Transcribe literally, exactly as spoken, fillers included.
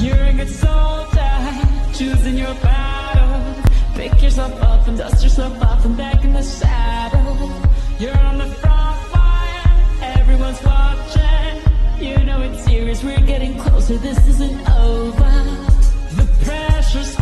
You're a good soldier, choosing your battle. Pick yourself up and dust yourself off and back in the saddle. You're on the front line, everyone's watching. You know it's serious, we're getting closer, this isn't over. The pressure's